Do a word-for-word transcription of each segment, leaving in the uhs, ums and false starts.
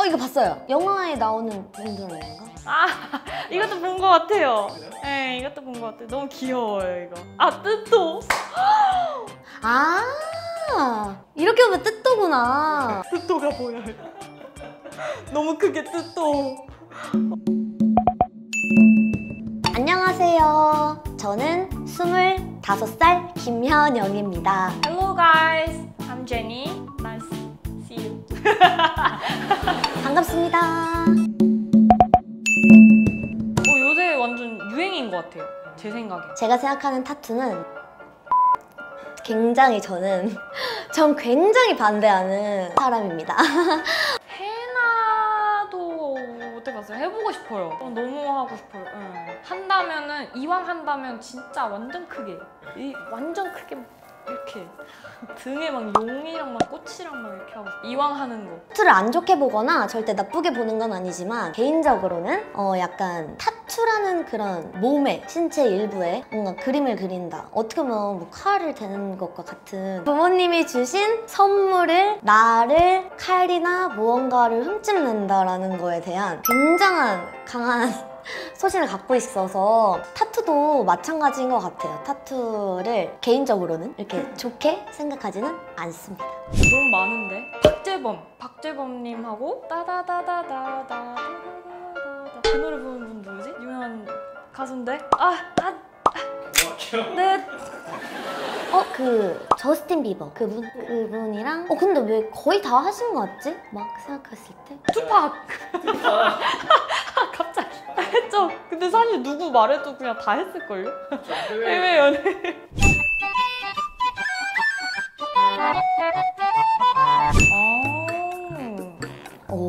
어 이거 봤어요. 영화에 나오는 분들 아닌가? 아 이것도 본 것 같아요. 네 이것도 본 것 같아요. 너무 귀여워요 이거. 아 뜻도. 아 이렇게 보면 뜻도구나. 뜻도가 보여요. 너무 크게 뜻도. 안녕하세요. 저는 스물다섯 살 김현영입니다. Hello guys, I'm Jenny. Nice to see you. 반갑습니다. 어, 요새 완전 유행인 것 같아요. 제 생각에. 제가 생각하는 타투는 굉장히 저는 전 굉장히 반대하는 사람입니다. 해나도 못 해봤어요. 해보고 싶어요. 어, 너무 하고 싶어요. 응. 한다면은 이왕 한다면 진짜 완전 크게, 이 완전 크게 이렇게 등에 막 용이랑 막 꽃이랑 막 이렇게 하고 싶어요. 이왕 하는 거. 타투를 안 좋게 보거나 절대 나쁘게 보는 건 아니지만 개인적으로는 어 약간 타투라는 그런 몸의 신체 일부에 뭔가 그림을 그린다. 어떻게 보면 뭐 칼을 대는 것과 같은 부모님이 주신 선물을 나를 칼이나 무언가를 흠집낸다라는 거에 대한 굉장한 강한 소신을 갖고 있어서 타투도 마찬가지인 것 같아요. 타투를 개인적으로는 이렇게 좋게 생각하지는 않습니다. 너무 많은데? 박재범! 박재범님하고 따다다다다다다다다다 그 노래 부르는 분 누구지? 유명한 가수인데? 아! 아! 아. 네! 어? 그 저스틴 비버 그분? 그분이랑 어 근데 왜 거의 다 하신 거 같지? 막 생각했을 때? 투팍! 갑자기 했죠? 근데 사실 누구 말해도 그냥 다 했을걸요? 해외 연애 오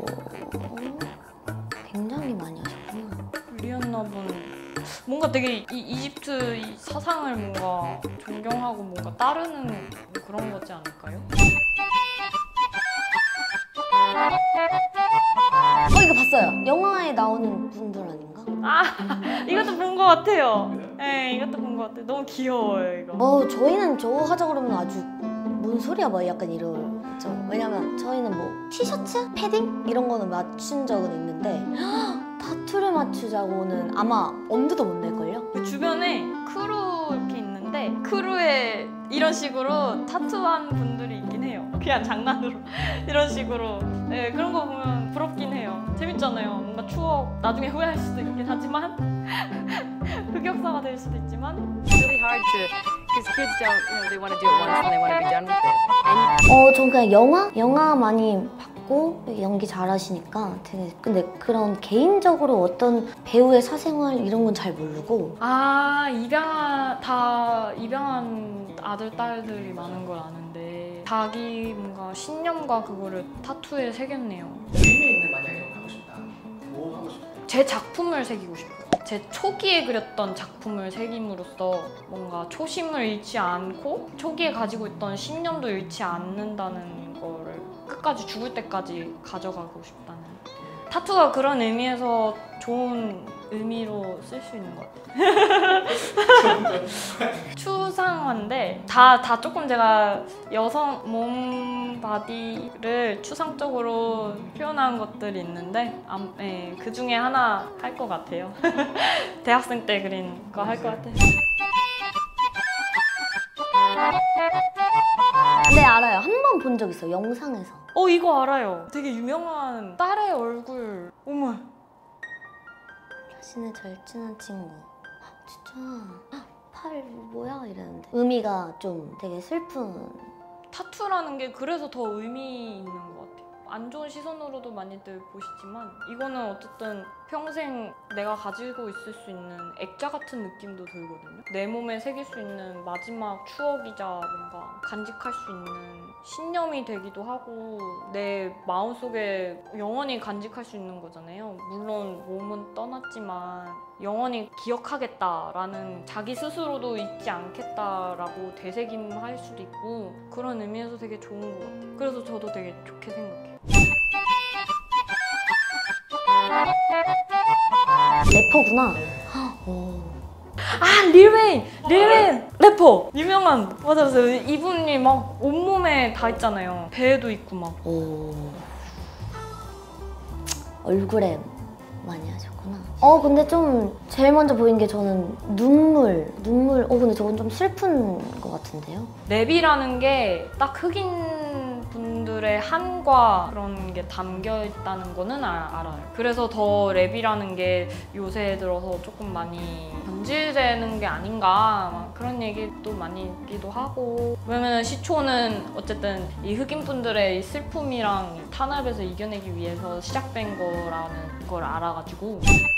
굉장히 많이 하셨구나. 리안나분 뭔가 되게 이 이집트 이 사상을 뭔가 존경하고 뭔가 따르는 그런 거지 않을까요? 어 이거 봤어요. 영화에 나오는 분들 아닌가? 아 이것도 본 것 같아요. 네 이것도 본 것 같아요. 너무 귀여워요 이거. 어 저희는 저거 하자 그러면 아주 뭔 소리야 막 약간 이러죠. 왜냐면 저희는 뭐 티셔츠? 패딩? 이런 거는 맞춘 적은 있는데 타투를 맞추자고는 아마 엄두도 못 낼걸요? 그 주변에 크루 이렇게 있는데 크루에 이런 식으로 타투한 분들이 있긴 해요. 그냥 장난으로 이런 식으로. 네 그런 거 보면 부럽긴 해요. 재밌잖아요. 뭔가 추억 나중에 후회할 수도 있긴 하지만 흑역사가 될 수도 있지만 It's really hard to because kids don't, you know, they want to do it once and they want to be done with it. And 어, 전 그냥 영화? 영화 많이 봤고 연기 잘하시니까 되게 근데 그런 개인적으로 어떤 배우의 사생활 이런 건 잘 모르고 아 입양한 다 입양한 아들 딸들이 많은 걸 아는데 자기 뭔가 신념과 그거를 타투에 새겼네요. 의미 있는 만약에 하고 싶다. 뭐 하고 싶다? 제 작품을 새기고 싶어요. 제 초기에 그렸던 작품을 새김으로써 뭔가 초심을 잃지 않고 초기에 가지고 있던 신념도 잃지 않는다는 거를 끝까지 죽을 때까지 가져가고 싶다는. 타투가 그런 의미에서 좋은 의미로 쓸 수 있는 것 같아요. 추상화인데 다, 다 조금 제가 여성 몸 바디를 추상적으로 표현한 것들이 있는데 아, 네, 그 중에 하나 할 것 같아요. 대학생 때 그린 거 할 것 같아요. 네 알아요. 한 번 본 적 있어요. 영상에서. 어 이거 알아요. 되게 유명한 딸의 얼굴. 어머. 자신의 절친한 친구. 진짜 팔 뭐야 이랬는데 의미가 좀 되게 슬픈. 타투라는 게 그래서 더 의미 있는 것 같아요. 안 좋은 시선으로도 많이들 보시지만 이거는 어쨌든 평생 내가 가지고 있을 수 있는 액자 같은 느낌도 들거든요. 내 몸에 새길 수 있는 마지막 추억이자 뭔가 간직할 수 있는 신념이 되기도 하고 내 마음속에 영원히 간직할 수 있는 거잖아요. 물론 몸은 떠났지만 영원히 기억하겠다라는 자기 스스로도 잊지 않겠다라고 되새김할 수도 있고 그런 의미에서 되게 좋은 것 같아요. 그래서 저도 되게 좋게 생각해요. 래퍼구나. 오. 아 릴웨인! 릴웨인! 래퍼! 유명한! 맞아 맞아 이분이 막 온몸에 다 있잖아요. 배에도 있고 막. 오. 얼굴에 많이 하셨구나. 어 근데 좀 제일 먼저 보인 게 저는 눈물 눈물 어 근데 저건 좀 슬픈 것 같은데요. 랩이라는 게 딱 흑인 분들의 한과 그런 게 담겨 있다는 거는 아, 알아요. 그래서 더 랩이라는 게 요새 들어서 조금 많이 변질되는 게 아닌가 막 그런 얘기도 많이 있기도 하고. 왜냐면 시초는 어쨌든 이 흑인 분들의 이 슬픔이랑 이 탄압에서 이겨내기 위해서 시작된 거라는 걸 알아가지고.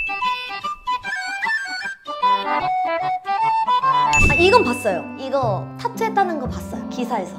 아 이건 봤어요. 이거 타투했다는 거 봤어요. 기사에서.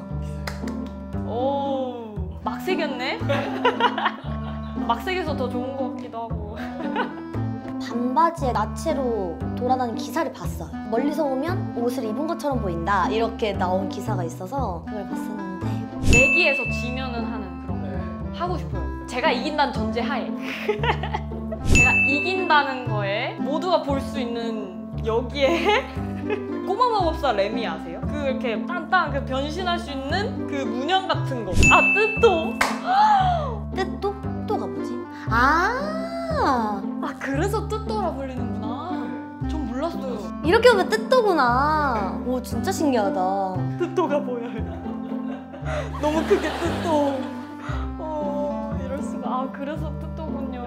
오, 막 새겼네? 막 새겨서 더 좋은 것 같기도 하고. 반바지에 나체로 돌아다니는 기사를 봤어요. 멀리서 오면 옷을 입은 것처럼 보인다 이렇게 나온 기사가 있어서 그걸 봤었는데 내기에서 지면은 하는 그런 거 하고 싶어요. 제가 이긴다는 전제 하에 제가 이긴다는 거에 모두가 볼 수 있는 여기에 꼬마 마법사 레미 아세요? 그 이렇게 딴딴 그 변신할 수 있는 그 문양 같은 거. 아 뜻도. 뜻도? 뜻도가 뭐지? 아 아 그래서 뜻도라 불리는구나. 전 몰랐어요. 이렇게 보면 뜻도구나. 오 진짜 신기하다. 뜻도가 보여요. 너무 크게 뜻도. 어 이럴 수가. 아 그래서 뜻도군요.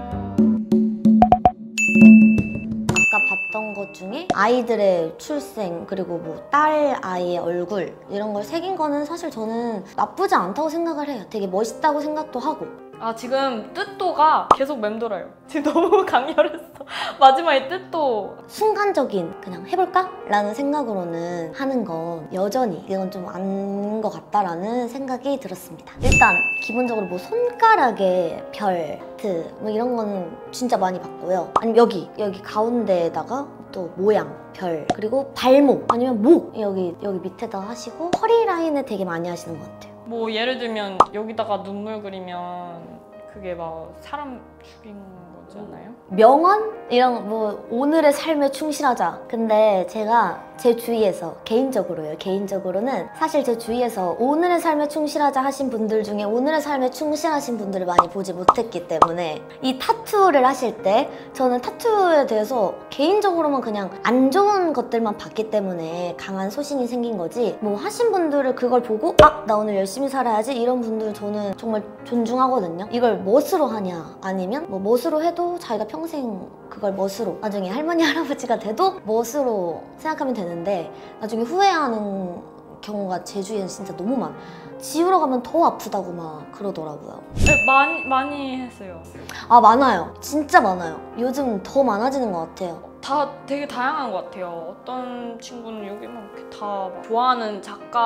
아까 봤던 것 중에 아이들의 출생 그리고 뭐 딸 아이의 얼굴 이런 걸 새긴 거는 사실 저는 나쁘지 않다고 생각을 해요. 되게 멋있다고 생각도 하고. 아 지금 뜻도가 계속 맴돌아요. 지금 너무 강렬했어. 마지막에 뜻도. 순간적인 그냥 해볼까? 라는 생각으로는 하는 건 여전히 이건 좀 아닌 것 같다라는 생각이 들었습니다. 일단 기본적으로 뭐 손가락에 별, 트, 뭐 이런 거는 진짜 많이 봤고요. 아니면 여기, 여기 가운데에다가 또 모양, 별, 그리고 발목 아니면 목 여기 여기 밑에다 하시고 허리 라인에 되게 많이 하시는 것 같아요. 뭐 예를 들면 여기다가 눈물 그리면 그게 막 사람 죽인 거잖아요? 명언? 이런 뭐 오늘의 삶에 충실하자. 근데 제가 제 주위에서 개인적으로요. 개인적으로는 사실 제 주위에서 오늘의 삶에 충실하자 하신 분들 중에 오늘의 삶에 충실하신 분들을 많이 보지 못했기 때문에 이 타투를 하실 때 저는 타투에 대해서 개인적으로만 그냥 안 좋은 것들만 봤기 때문에 강한 소신이 생긴 거지 뭐 하신 분들을 그걸 보고 아! 나 오늘 열심히 살아야지 이런 분들 저는 정말 존중하거든요. 이걸 멋으로 하냐 아니면 뭐 멋으로 해도 자기가 평생 그걸 멋으로 나중에 할머니 할아버지가 돼도 멋으로 생각하면 되는데 나중에 후회하는 경우가 제 주위에는 진짜 너무 많아. 지우러 가면 더 아프다고 막 그러더라고요. 네, 많이, 많이 했어요. 아 많아요. 진짜 많아요. 요즘 더 많아지는 것 같아요. 다 되게 다양한 것 같아요. 어떤 친구는 여기 막 이렇게 다 막 좋아하는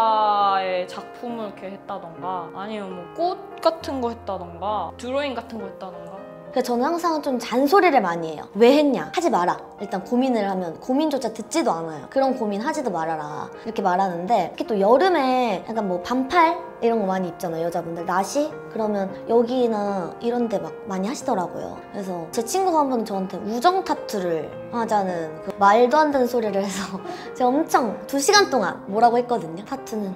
작가의 작품을 이렇게 했다던가 아니면 뭐 꽃 같은 거 했다던가 드로잉 같은 거 했다던가. 그래서 저는 항상 좀 잔소리를 많이 해요. 왜 했냐? 하지 마라. 일단 고민을 하면 고민조차 듣지도 않아요. 그런 고민 하지도 말아라. 이렇게 말하는데 특히 또 여름에 약간 뭐 반팔 이런 거 많이 입잖아요. 여자분들. 나시? 그러면 여기나 이런 데 막 많이 하시더라고요. 그래서 제 친구가 한 번은 저한테 우정 타투를 하자는 그 말도 안 되는 소리를 해서 제가 엄청 두 시간 동안 뭐라고 했거든요. 타투는.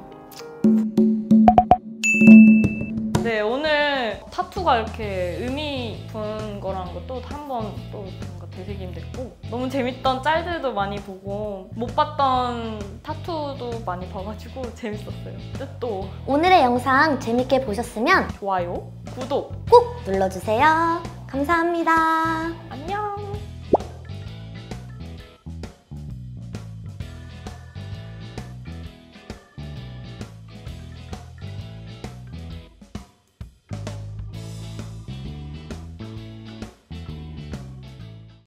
네, 오늘 타투가 이렇게 의미 부는 거라는 것도 한 번 또 뭔가 되새김 됐고 너무 재밌던 짤들도 많이 보고 못 봤던 타투도 많이 봐가지고 재밌었어요. 뜻도 오늘의 영상 재밌게 보셨으면 좋아요, 구독 꼭 눌러주세요. 감사합니다. 안녕!